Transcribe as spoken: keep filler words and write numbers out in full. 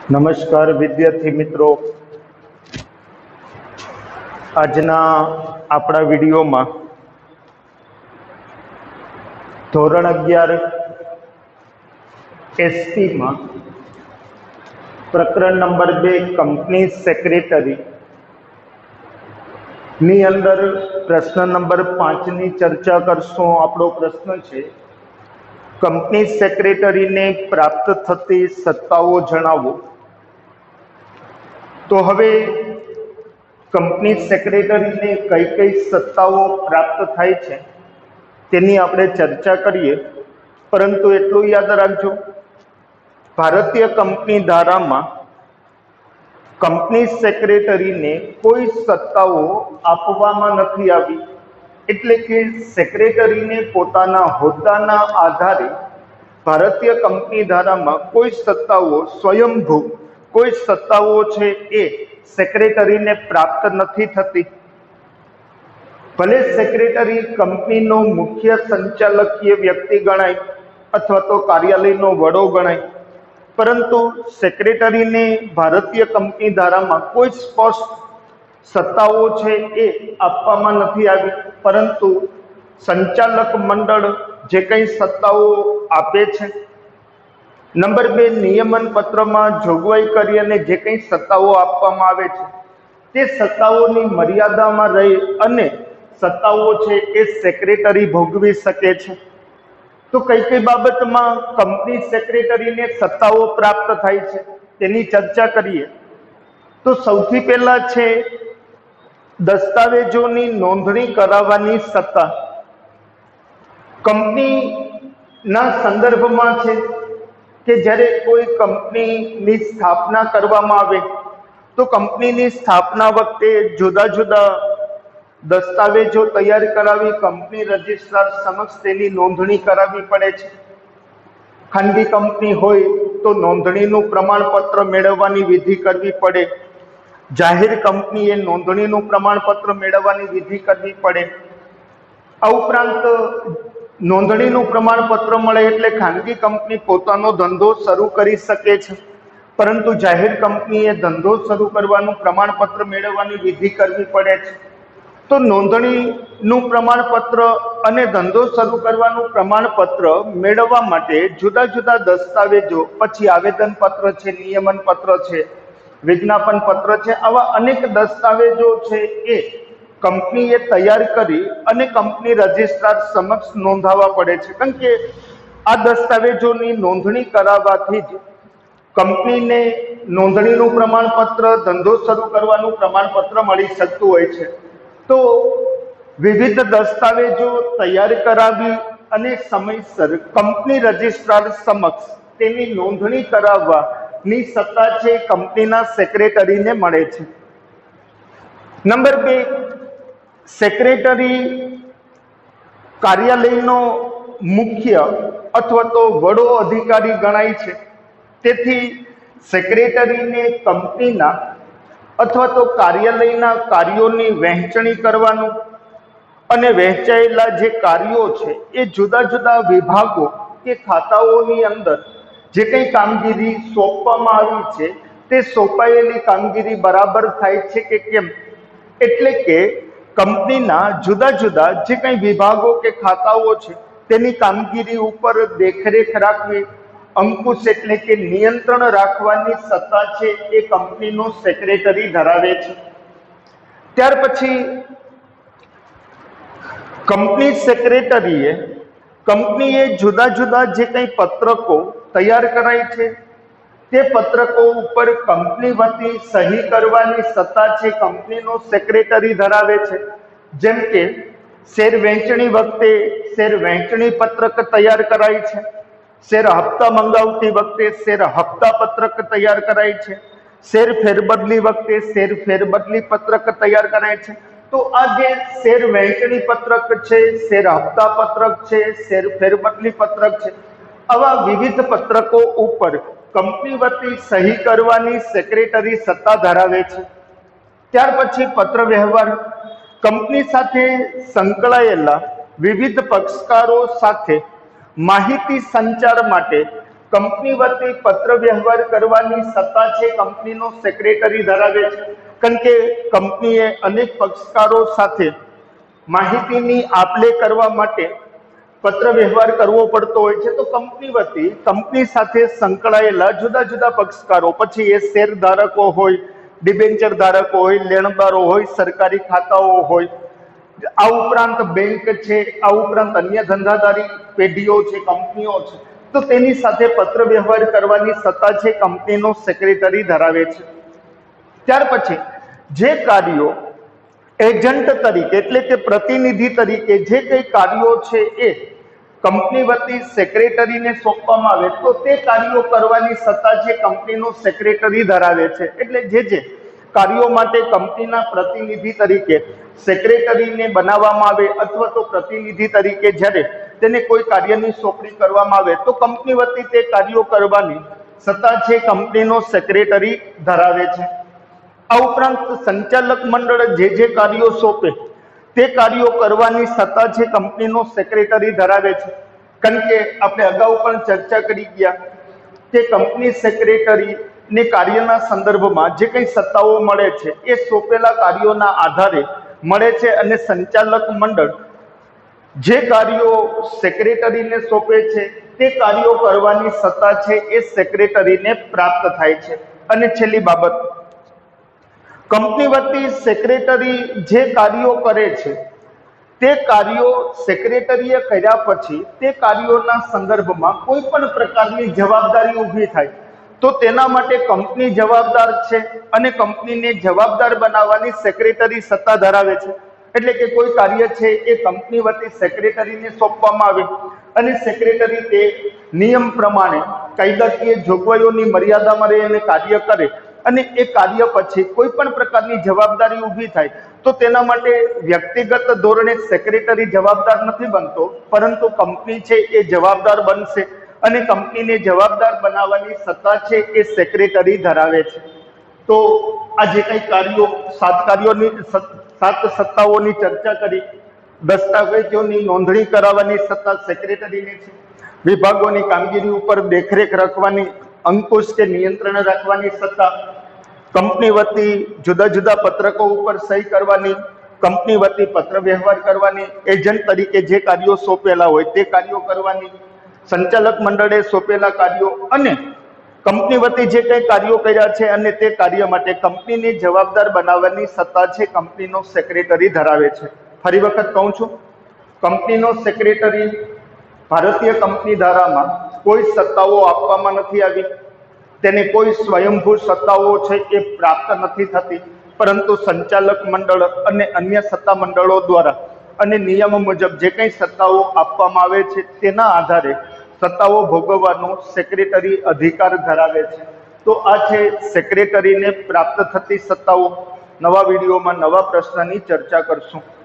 નમસ્કાર વિદ્યાર્થી મિત્રો, આજના આપણા વિડીયોમાં ધોરણ અગિયાર એસટીમાં પ્રકરણ નંબર બે કંપની સેક્રેટરી ની અંદર પ્રશ્ન નંબર પાંચ ની ચર્ચા કરશું। આપણો પ્રશ્ન છે, કંપની સેક્રેટરીને પ્રાપ્ત થતી સત્તાઓ જણાવો। તો હવે કંપની સેક્રેટરીને કઈ કઈ સત્તાઓ પ્રાપ્ત થાય છે તેની આપણે ચર્ચા કરીએ, પરંતુ એટલું યાદ રાખજો, ભારતીય કંપની ધારામાં કંપની સેક્રેટરીને કોઈ સત્તાઓ આપવામાં નથી આવી, એટલે કે સેક્રેટરીને પોતાના હોદ્દાના આધારે ભારતીય કંપની ધારામાં કોઈ સત્તાઓ સ્વયંભૂ કોઈ સત્તાઓ છે એ સેક્રેટરીને પ્રાપ્ત નથી થતી। ભલે સેક્રેટરી કંપનીનો મુખ્ય સંચાલકીય વ્યક્તિ ગણાય અથવા તો કાર્યાલયનો વડો ગણાય, પરંતુ સેક્રેટરીને ભારતીય કંપની ધારામાં કોઈ સ્પષ્ટ સત્તાઓ છે એ આપવામાં નથી આવી, પરંતુ સંચાલક મંડળ જે કંઈ સત્તાઓ આપે છે। નંબર બે, નિયમન પત્રમાં જોગવાઈ કરી અને જે કંઈ સત્તાઓ આપવામાં આવે છે તે સત્તાઓની મર્યાદામાં રહી અને સત્તાઓ છે એ સેક્રેટરી ભોગવી શકે છે। તો કઈ કઈ બાબતમાં કંપની સેક્રેટરીને સત્તાઓ પ્રાપ્ત થાય છે તેની ચર્ચા કરીએ। તો સૌથી પહેલા છે દસ્તાવેજોની નોંધણી કરાવવાની સત્તા। કંપનીના સંદર્ભમાં છે કે જ્યારે કોઈ કંપનીની સ્થાપના કરવામાં આવે તો કંપનીની સ્થાપના વખતે જુદા જુદા દસ્તાવેજો તૈયાર કરાવી કંપની રજિસ્ટ્રાર સમક્ષ તેની નોંધણી કરાવવી પડે છે। ખાનગી કંપની હોય તો નોંધણીનું પ્રમાણપત્ર મેળવવાની વિધિ કરવી પડે, જાહેર કંપનીએ નોંધણીનું પ્રમાણપત્ર મેળવવાની વિધિ કરવી પડે। આ ઉપરાંત નોંધણીનું પ્રમાણપત્ર મળે એટલે ખાનગી કંપની પોતાનો ધંધો શરૂ કરી શકે છે, પરંતુ જાહેર કંપનીએ ધંધો શરૂ કરવાનું પ્રમાણપત્ર મેળવવાની વિધિ કરવી પડે છે। તો નોંધણીનું પ્રમાણપત્ર અને ધંધો શરૂ કરવાનું પ્રમાણપત્ર મેળવવા માટે જુદા જુદા દસ્તાવેજો, પછી આવેદન પત્ર છે, નિયમન પત્ર છે, વિજ્ઞાપન પત્ર છે, આવા અનેક દસ્તાવેજો છે એ કંપનીએ તૈયાર કરી અને કંપની રજિસ્ટ્રાર સમક્ષ નોંધાવવા પડે છે, કારણ કે આ દસ્તાવેજોની નોંધણી કરાવવાથી જ કંપનીને નોંધણીનું પ્રમાણપત્ર, ધંધો શરૂ કરવાનું પ્રમાણપત્ર મળી શકતું હોય છે। તો વિવિધ દસ્તાવેજો તૈયાર કરાવી અને સમયસર કંપની રજિસ્ટ્રાર સમક્ષ તેની નોંધણી કરાવવાની સત્તા છે કંપનીના સેક્રેટરીને મળે છે। નંબર બે, સેક્રેટરી કાર્યાલયનો મુખ્ય અથવા તો વડો અધિકારી ગણાય છે, તેથી સેક્રેટરીને કંપનીના અથવા તો કાર્યાલયના કાર્યોની વહેંચણી કરવાનું અને વહેંચાયેલા જે કાર્યો છે એ જુદા જુદા વિભાગો કે ખાતાઓની અંદર જે કંઈ કામગીરી સોંપવામાં આવી છે તે સોંપાયેલી કામગીરી બરાબર થાય છે કે કેમ, એટલે કે કંપનીના જુદા જુદા જે કંઈ વિભાગો કે ખાતાઓ છે તેની કામગીરી ઉપર દેખરેખ રાખવી, અંકુશ એટલે કે નિયંત્રણ રાખવાની સત્તા છે એ કંપનીનો સેક્રેટરી ધરાવે છે। ત્યાર પછી કંપની સેક્રેટરીએ કંપનીએ જુદા જુદા જે કંઈ પત્રકો તૈયાર કરાય છે તે પત્રકો ઉપર કંપની વતી સહી કરવાની સત્તા છે કંપનીનો સેક્રેટરી ધરાવે છે। જેમ કે શેર વહેંચણી વખતે શેર વહેંચણી પત્રક તૈયાર કરાય છે, શેર હપ્તા મંગાવતી વખતે શેર હપ્તા પત્રક તૈયાર કરાય છે, શેર ફેરબદલી વખતે શેર ફેરબદલી પત્રક તૈયાર કરાય છે। તો આ જે શેર વહેંચણી પત્રક છે, શેર હપ્તા પત્રક છે, શેર ફેરબદલી પત્રક છે, આવા વિવિધ પત્રકો ઉપર કંપની વતી સહી કરવાની સેક્રેટરી સત્તા ધરાવે છે। ત્યાર પછી પત્ર વ્યવહાર, કંપની સાથે સંકળાયેલા વિવિધ પક્ષકારો સાથે માહિતી સંચાર માટે કંપની વતી પત્ર વ્યવહાર કરવાની સત્તા છે કંપનીનો સેક્રેટરી ધરાવે છે, કારણ કે કંપનીએ અનેક પક્ષકારો સાથે માહિતીની આપ-લે કરવા માટે પત્ર વ્યવહાર કરવો પડતો હોય છે। તો કંપની વતી કંપની સાથે સંકળાયેલા જુદા જુદા પક્ષકારો, પછી એ શેર ધારકો હોય, ડિબેન્ચર ધારકો હોય, લેણદારો હોય, સરકારી ખાતાઓ હોય, આ ઉપરાંત બેંક છે, આ ઉપરાંત અન્ય ધંધાદારી પેઢીઓ છે, કંપનીઓ છે, તો તેની સાથે પત્ર વ્યવહાર કરવાની સત્તા છે કંપનીનો સેક્રેટરી ધરાવે છે। ત્યાર પછી જે કાર્યો એજન્ટ તરીકે એટલે કે પ્રતિનિધિ તરીકે જે કઈ કાર્યો છે એ કંપની વતી સેક્રેટરીને સોંપવામાં આવે તો તે કાર્યો કરવાની સત્તા છે કંપનીનો સેક્રેટરી ધરાવે છે। એટલે જે જે કાર્યો માટે કંપનીના પ્રતિનિધિ તરીકે સેક્રેટરીને બનાવવામાં આવે અથવા તો પ્રતિનિધિ તરીકે જ્યારે તેને કોઈ કાર્યની સોંપણી કરવામાં આવે તો કંપની વતી તે કાર્યો કરવાની સત્તા છે કંપનીનો સેક્રેટરી ધરાવે છે। આ ઉપરાંત સંચાલક મંડળ જે જે કાર્યો સોંપે તે કાર્યો કરવાની સત્તા છે કંપનીનો સેક્રેટરી ધરાવે છે। કારણ કે આપણે અગાઉ પણ ચર્ચા કરી ગયા કે કંપની સેક્રેટરી ને કાર્યના સંદર્ભમાં જે કંઈ સત્તાઓ મળે છે એ સોંપેલા કાર્યોના આધારે મળે છે અને સંચાલક મંડળ જે કાર્યો સેક્રેટરીને સોંપે છે તે કાર્યો કરવાની સત્તા છે એ સેક્રેટરીને પ્રાપ્ત થાય છે। અને છેલ્લી બાબત, કંપની વતી સેક્રેટરી જે કાર્યો કરે છે તે કાર્યો સેક્રેટરીએ કર્યા પછી તે કાર્યોના સંદર્ભમાં કોઈ પણ પ્રકારની જવાબદારી ઊભી થાય તો તેના માટે કંપની જવાબદાર છે અને કંપનીને જવાબદાર બનાવવાની સેક્રેટરી સત્તા ધરાવે છે। એટલે કે કોઈ કાર્ય છે એ કંપની વતી સેક્રેટરીને સોંપવામાં આવે અને સેક્રેટરી તે નિયમ પ્રમાણે કાયદાકીય જોગવાઈઓની મર્યાદામાં રહીને કાર્ય કરે અને એ કાર્ય પછી કોઈ પણ પ્રકારની જવાબદારી ઊભી થાય તો તેના માટે વ્યક્તિગત ધોરણે સેક્રેટરી જવાબદાર નથી બનતો, પરંતુ કંપની છે એ જવાબદાર બનશે અને કંપનીને જવાબદાર બનાવવાની સત્તા છે એ સેક્રેટરી ધરાવે છે। તો આ જે કંઈ કાર્યો સાત કાર્યોની સાત સત્તાઓની ચર્ચા કરી, દસ્તાવેજોની નોંધણી કરાવવાની સત્તા સેક્રેટરીની છે, વિભાગોની કામગીરી ઉપર દેખરેખ રાખવાની, અંકુશ કે નિયંત્રણ રાખવાની સત્તા, કંપની વતી જુદા જુદા પત્રકો ઉપર સહી કરવાની, કંપની વતી પત્ર વ્યવહાર કરવાની, એજન્ટ તરીકે જે કાર્યો સોંપેલા હોય તે કાર્યો કરવાની, સંચાલક મંડળે સોંપેલા કાર્યો અને કંપની વતી જે કંઈ કાર્યો કર્યા છે અને તે કાર્ય માટે કંપનીને જવાબદાર બનાવવાની સત્તા છે કંપનીનો સેક્રેટરી ધરાવે છે। ફરી વખત કહું છું, કંપનીનો સેક્રેટરી ભારતીય કંપની ધારામાં કોઈ સત્તાઓ આપવામાં નથી આવી, તેને કોઈ સ્વયંભૂ સત્તાઓ છે એ પ્રાપ્ત નથી થતી, પરંતુ સંચાલક મંડળ અને અન્ય સત્તા મંડળો દ્વારા અને નિયમ મુજબ જે કંઈ સત્તાઓ આપવામાં આવે છે તેના આધારે સત્તાઓ ભોગવવાનો સેક્રેટરી અધિકાર ધરાવે છે। તો આ છે સેક્રેટરીને પ્રાપ્ત થતી સત્તાઓ। નવા વિડીયોમાં નવા પ્રશ્નની ચર્ચા કરશું।